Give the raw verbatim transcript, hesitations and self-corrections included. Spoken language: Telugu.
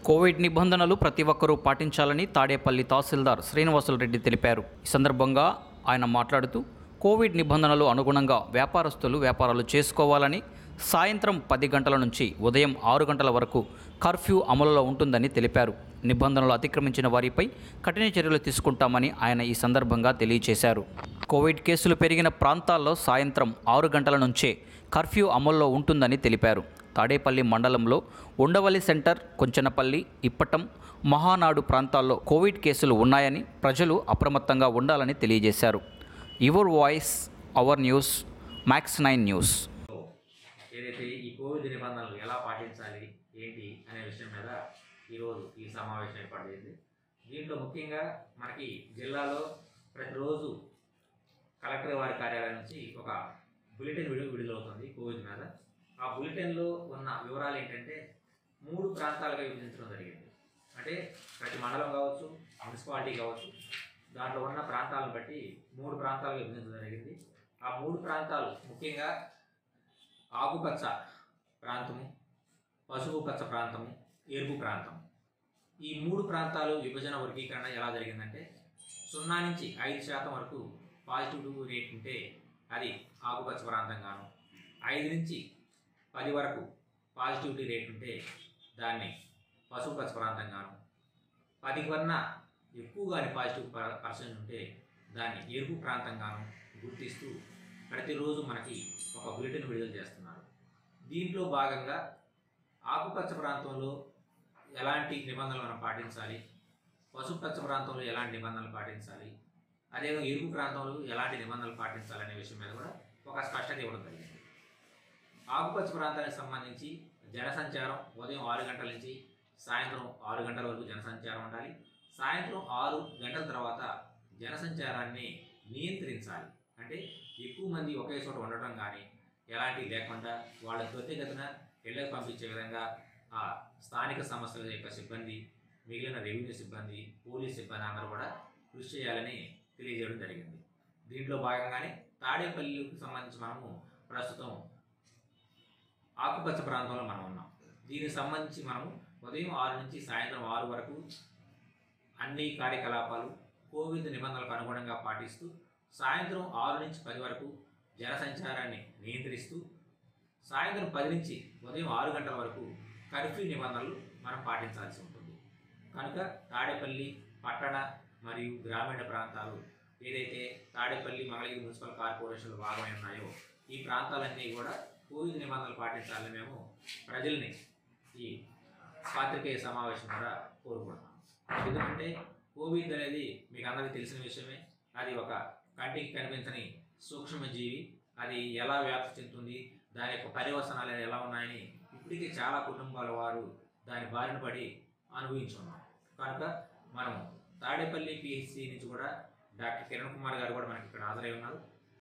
కోవిడ్ నిబంధనలు ప్రతి ఒక్కరూ పాటించాలని తాడేపల్లి తహసీల్దార్ శ్రీనివాసులు రెడ్డి తెలిపారు. ఈ సందర్భంగా ఆయన మాట్లాడుతూ కోవిడ్ నిబంధనలు అనుగుణంగా వ్యాపారస్తులు వ్యాపారాలు చేసుకోవాలని, సాయంత్రం పది గంటల నుంచి ఉదయం ఆరు గంటల వరకు కర్ఫ్యూ అమలులో ఉంటుందని తెలిపారు. నిబంధనలు అతిక్రమించిన వారిపై కఠిన చర్యలు తీసుకుంటామని ఆయన ఈ సందర్భంగా తెలియజేశారు. కోవిడ్ కేసులు పెరిగిన ప్రాంతాల్లో సాయంత్రం ఆరు గంటల నుంచే కర్ఫ్యూ అమల్లో ఉంటుందని తెలిపారు. తాడేపల్లి మండలంలో ఉండవల్లి సెంటర్, కొంచెనపల్లి, ఇప్పటం, మహానాడు ప్రాంతాల్లో కోవిడ్ కేసులు ఉన్నాయని ప్రజలు అప్రమత్తంగా ఉండాలని తెలియజేశారు. Your voice our news, Max nine news. ఏదైతే ఈ కోవిడ్ నిబంధనలు ఎలా పాటించాలి ఏంటి అనే విషయం మీద ఈరోజు ఈ సమావేశం ఏర్పాటు చేసింది. దీంట్లో ముఖ్యంగా మనకి జిల్లాలో ప్రతిరోజు కలెక్టర్ వారి కార్యాలయం నుంచి ఒక బులెటిన్ విడుదల విడుదలవుతుంది కోవిడ్ మీద. ఆ బులెటిన్లో ఉన్న వివరాలు ఏంటంటే మూడు ప్రాంతాలుగా విభజించడం జరిగింది. అంటే ప్రతి మండలం కావచ్చు, మున్సిపాలిటీ కావచ్చు, దాంట్లో ఉన్న ప్రాంతాలను బట్టి మూడు ప్రాంతాలుగా విభజించడం జరిగింది. ఆ మూడు ప్రాంతాలు ముఖ్యంగా ఆకుపచ్చ ప్రాంతము, పసుపు పచ్చ ప్రాంతము, ఎరుపు ప్రాంతం. ఈ మూడు ప్రాంతాలు విభజన వర్గీకరణ ఎలా జరిగిందంటే సున్నా నుంచి ఐదు శాతం వరకు పాజిటివ్ రేట్ ఉంటే అది ఆకుపచ్చ ప్రాంతంగాను, ఐదు నుంచి పది వరకు పాజిటివిటీ రేట్ ఉంటే దాన్ని పసుపు పచ్చ ప్రాంతంగాను, పది కన్నా ఎక్కువగానే పాజిటివ్ పర్సెంట్ ఉంటే దాన్ని ఎరుపు ప్రాంతంగాను గుర్తిస్తూ ప్రతిరోజు మనకి ఒక బులెటిన్ విడుదల చేస్తున్నారు. దీంట్లో భాగంగా ఆకుపచ్చ ప్రాంతంలో ఎలాంటి నిబంధనలు మనం పాటించాలి, పసుపు పచ్చ ప్రాంతంలో ఎలాంటి నిబంధనలు పాటించాలి, అదేవిధంగా ఎరుపు ప్రాంతంలో ఎలాంటి నిబంధనలు పాటించాలనే విషయం మీద కూడా ఒక స్పష్టత ఇవ్వడం జరిగింది. ఆకుపచ్చ ప్రాంతానికి సంబంధించి జనసంచారం ఉదయం ఆరు గంటల నుంచి సాయంత్రం ఆరు గంటల వరకు జనసంచారం ఉండాలి. సాయంత్రం ఆరు గంటల తర్వాత జనసంచారాన్ని నియంత్రించాలి. అంటే ఎక్కువ మంది ఒకే చోట ఉండటం కానీ ఎలాంటివి లేకుండా వాళ్ళ త్వరితగతిన ఇళ్లకు పంపించే విధంగా ఆ స్థానిక సంస్థల యొక్క సిబ్బంది, మిగిలిన రెవెన్యూ సిబ్బంది, పోలీస్ సిబ్బంది అందరూ కూడా కృషి చేయాలని తెలియజేయడం జరిగింది. దీంట్లో భాగంగానే తాడేపల్లికి సంబంధించి మనము ప్రస్తుతం ఆకుపచ్చ ప్రాంతంలో మనం ఉన్నాం. దీనికి సంబంధించి మనము ఉదయం ఆరు నుంచి సాయంత్రం ఆరు వరకు అన్ని కార్యకలాపాలు కోవిడ్ నిబంధనలకు అనుగుణంగా పాటిస్తూ సాయంత్రం ఆరు నుంచి పది వరకు జనసంచారాన్ని నియంత్రిస్తూ సాయంత్రం పది నుంచి ఉదయం ఆరు గంటల వరకు కర్ఫ్యూ నిబంధనలు మనం పాటించాల్సి ఉంటుంది. కనుక తాడేపల్లి పట్టణ మరియు గ్రామీణ ప్రాంతాలు ఏదైతే తాడేపల్లి, మంగళగిరి మున్సిపల్ కార్పొరేషన్లు భాగమై ఉన్నాయో ఈ ప్రాంతాలన్నీ కూడా కోవిడ్ నిబంధనలు పాటించాలని మేము ప్రజల్ని ఈ పాత్రికేయ సమావేశం ద్వారా కోరుకుంటున్నాం. ఎందుకంటే కోవిడ్ అనేది మీకు అందరికీ తెలిసిన విషయమే. అది ఒక కంటికి కనిపించని సూక్ష్మజీవి. అది ఎలా వ్యాప్తి చెందుతుంది, దాని యొక్క పర్యవసనాలు ఎలా ఉన్నాయని ఇప్పటికీ చాలా కుటుంబాల వారు దాని బారిన పడి అనుభవించున్నాం. కనుక మనం తాడేపల్లి పిహెచ్సి నుంచి కూడా డాక్టర్ కిరణ్ కుమార్ గారు కూడా మనకి ఇక్కడ హాజరై ఉన్నారు.